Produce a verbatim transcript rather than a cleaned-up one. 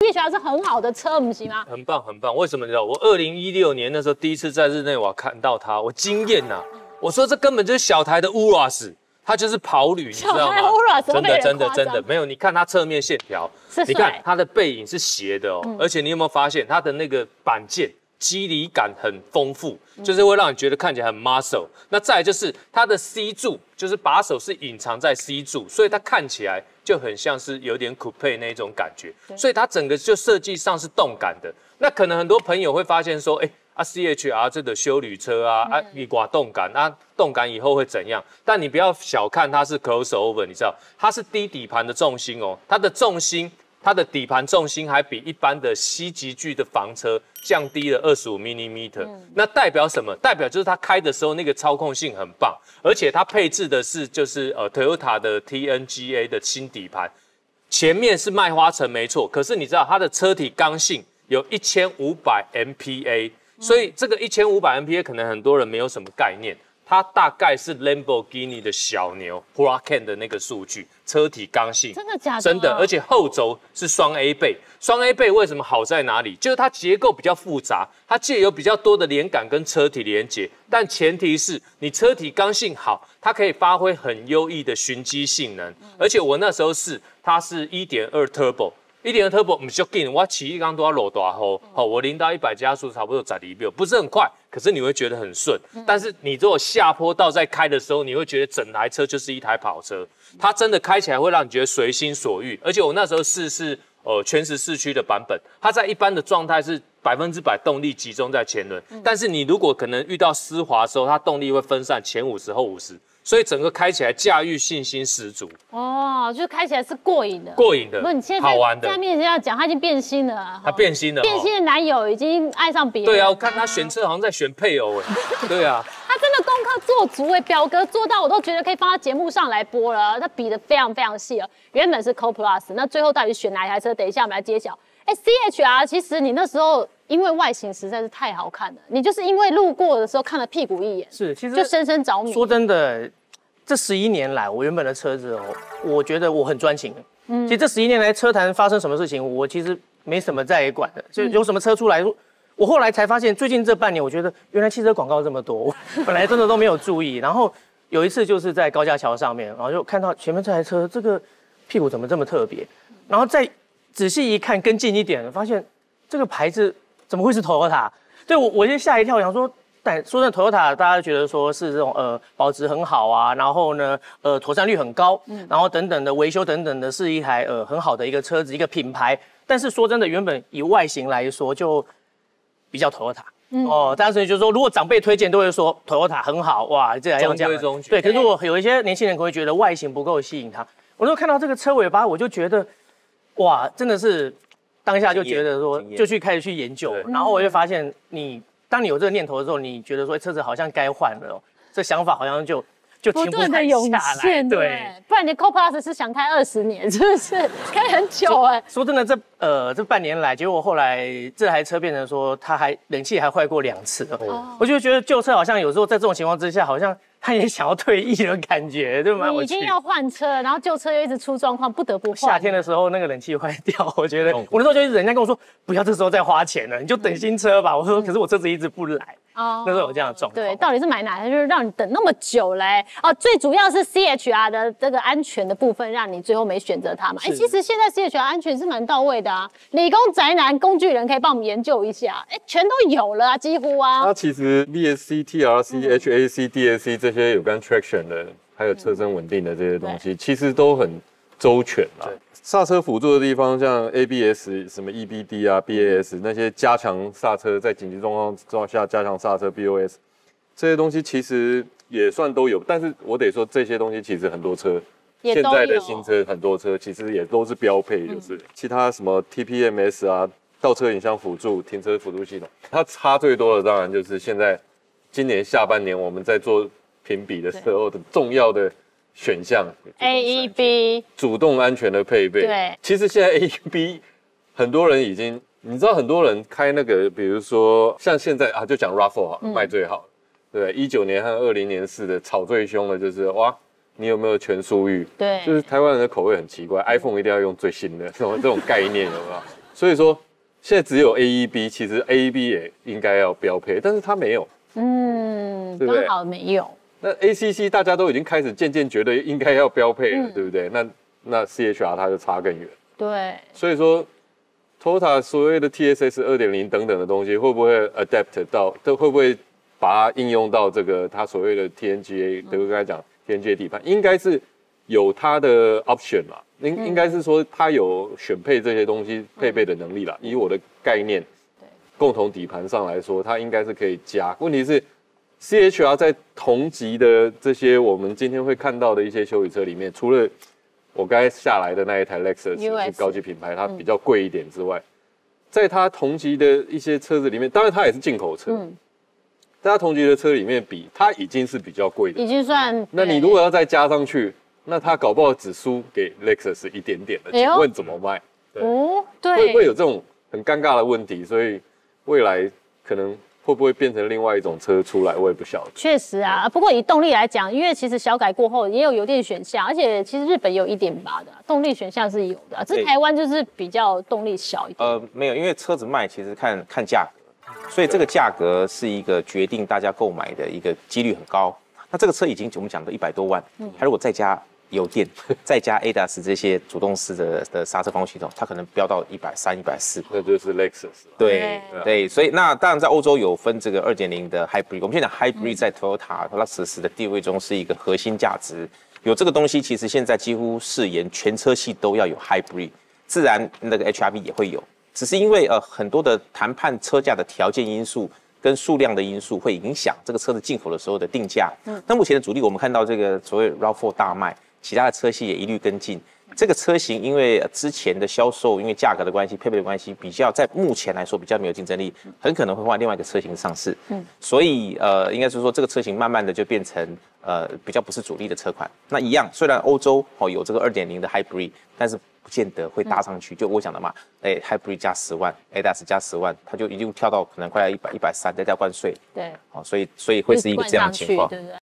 C H R 是很好的车，不是吗？ 很棒，很棒。为什么你知道？我二零一六年那时候第一次在日内瓦看到它，我惊艳呐！我说这根本就是小台的 Urus， 它就是跑旅，你知道吗？真的，真的，真的没有。你看它侧面线条，你看它的背影是斜的哦，嗯、而且你有没有发现它的那个板件？肌理感很丰富，就是会让你觉得看起来很 muscle。那再来就是它的 C 柱，就是把手是隐藏在 C 柱，所以它看起来就很像是有点 coupe 那种感觉。所以它整个就设计上是动感的。那可能很多朋友会发现说，哎、欸、啊 C H R 这个休旅车啊，啊你刮动感，啊动感以后会怎样？但你不要小看它是 crossover， 你知道它是低底盘的重心哦，它的重心。它的底盘重心还比一般的 C 级距的房车降低了二十五 mm， 那代表什么？代表就是它开的时候那个操控性很棒，而且它配置的是就是呃 Toyota 的 T N G A 的新底盘，前面是麦花臣没错，可是你知道它的车体刚性有一千五百 M P A， 所以这个一千五百 M P A 可能很多人没有什么概念。它大概是 Lamborghini 的小牛 Huracan 的那个数据，车体刚性， 真的假的？ 真的，而且后轴是双 A 背，双 A 背为什么好在哪里？就是它结构比较复杂，它借由比较多的连杆跟车体连接，但前提是你车体刚性好，它可以发挥很优异的循迹性能，嗯、而且我那时候是它是 一点二 Turbo。一点二 Turbo 不要紧，我骑一缸都要落大号，好，我零到一百加速差不多十二秒，不是很快，可是你会觉得很顺。嗯、但是你如果下坡道在开的时候，你会觉得整台车就是一台跑车，它真的开起来会让你觉得随心所欲。而且我那时候试是呃全时四驱的版本，它在一般的状态是百分之百动力集中在前轮，嗯、但是你如果可能遇到湿滑的时候，它动力会分散前五十后五十。所以整个开起来驾驭信心十足哦，就开起来是过瘾的， 过瘾的， 不，你现在好玩的。 在面前要讲，他已经变心了， 他变心了， 变心的男友已经爱上别人。 对啊，我看他选车好像在选配偶哎，对啊， 他真的功课做足哎，表格做到我都觉得可以放到节目上来播了，他比得非常非常细了。原本是 Co Plus， 那最后到底选哪一台车？等一下我们来揭晓。哎 ，C H R， 其实你那时候因为外形实在是太好看了，你就是因为路过的时候看了屁股一眼， 是，其实就深深着迷。 说真的。这十一年来，我原本的车子哦，我觉得我很专情。嗯，其实这十一年来，车坛发生什么事情，我其实没什么在管的。就有什么车出来，我后来才发现，最近这半年，我觉得原来汽车广告这么多，我本来真的都没有注意。然后有一次就是在高架桥上面，然后就看到前面这台车，这个屁股怎么这么特别？然后再仔细一看，跟近一点，发现这个牌子怎么会是 Toyota？ 对我，我就吓一跳，想说。但说真的 ，Toyota 大家觉得说是这种呃保值很好啊，然后呢呃妥善率很高，嗯，然后等等的维修等等的，是一台呃很好的一个车子一个品牌。但是说真的，原本以外形来说就比较 Toyota，嗯、哦，当时就是说，如果长辈推荐都会说 Toyota 很好，哇，这台要这样。对，可是如果有一些年轻人可能会觉得外形不够吸引他，我就看到这个车尾巴，我就觉得哇，真的是当下就觉得说，就去开始去研究，然后我就发现你。当你有这个念头的时候，你觉得说车子好像该换了、哦，这想法好像就就停不太下来。对， 不然你 Co Plus 是想开二十年，是不是？开很久哎、欸。 说真的，这呃这半年来，结果后来这台车变成说，它还冷气还坏过两次哦。我就觉得旧车好像有时候在这种情况之下，好像他也想要退役的感觉，对吗？ 你已经要换车，然后旧车又一直出状况，不得不换。 夏天的时候那个冷气坏掉，我觉得我那时候就是人家跟我说，不要这时候再花钱了，你就等新车吧。我说，可是我车子一直不来。哦，那时候有这样的状况。 对，到底是买哪台，就是让你等那么久嘞？哦，最主要是 C H R 的这个安全的部分，让你最后没选择它嘛。哎，其实现在 C H R 安全是蛮到位的啊。理工宅男工具人可以帮我们研究一下，哎，全都有了啊，几乎啊。 它其实 V S C、T R C、H A C、D A C 这些有关 traction 的，还有车身稳定的这些东西，其实都很周全啦。刹车辅助的地方，像 A B S、什么 E B D 啊、B A S 那些加强刹车，在紧急状况状下加强刹车 B O S 这些东西其实也算都有，但是我得说这些东西其实很多车，现在的新车很多车其实也都是标配，就是、嗯、其他什么 T P M S 啊、倒车影像辅助、停车辅助系统，它差最多的当然就是现在今年下半年我们在做评比的时候的重要的。选项 A E B 主动安全的配备， 对， 其实现在 A E B 很多人已经，你知道很多人开那个，比如说像现在啊，就讲 R A V 好、嗯、卖最好，对，一九年和二零年式的炒最凶的就是哇，你有没有全速域？ 对， 就是台湾人的口味很奇怪 ，iPhone 一定要用最新的，这种这种概念有没有？ 所以说现在只有 A E B， 其实 A E B 也应该要标配，但是它没有， 嗯， 对不对？ 刚好没有。 那 A C C 大家都已经开始渐渐觉得应该要标配了，嗯、对不对？那那 C H R 它就差更远。 对， 所以说 Toyota 所谓的 T S S 二点零 等等的东西，会不会 adapt 到，会不会把它应用到这个它所谓的 T N G A？ 德哥刚才讲 T N G A 底盘，应该是有它的 option 啦，应、嗯、应该是说它有选配这些东西配备的能力啦。嗯、以我的概念，共同底盘上来说，它应该是可以加。问题是 C H R 在同级的这些我们今天会看到的一些休旅车里面，除了我刚才下来的那一台 Lexus 是高级品牌，它比较贵一点之外，嗯、在它同级的一些车子里面，当然它也是进口车，嗯、在它同级的车里面比，它已经是比较贵的， 已经算。 那你如果要再加上去，那它搞不好只输给 Lexus 一点点的，请问怎么卖？ 哦，对， 会不会有这种很尴尬的问题？所以未来可能会不会变成另外一种车出来，我也不晓得。 确实啊，不过以动力来讲，因为其实小改过后也有油电选项，而且其实日本也有 一点八 的动力选项是有的，只是台湾就是比较动力小一点。 呃，没有，因为车子卖其实看看价格，所以这个价格是一个决定大家购买的一个几率很高。那这个车已经我们讲的一百多万，嗯，它如果再加油电，再加 A D A S 这些主动式的的刹车防护系统，它可能飙到一百三、一百四， 那就是 Lexus。 对对，所以那当然在欧洲有分这个二点零的 Hybrid， 我们现在讲 Hybrid 在 Toyota、Lexus 的地位中是一个核心价值。有这个东西，其实现在几乎誓言全车系都要有 Hybrid， 自然那个 H R V 也会有，只是因为呃很多的谈判车价的条件因素跟数量的因素会影响这个车子进口的时候的定价。嗯，那目前的主力我们看到这个所谓 RAV 四 大卖。其他的车系也一律跟进。这个车型因为之前的销售，因为价格的关系、配备的关系，比较在目前来说比较没有竞争力，很可能会换另外一个车型上市。嗯，所以呃，应该是说这个车型慢慢的就变成呃比较不是主力的车款。那一样，虽然欧洲哦有这个二点零的 Hybrid， 但是不见得会搭上去。就我讲的嘛，哎 ，Hybrid 加十万 ，A D A S 加十万，它就一路跳到可能快要一百一百三，再加关税。 对， 哦，所以所以会是一个这样的情况。 对不对？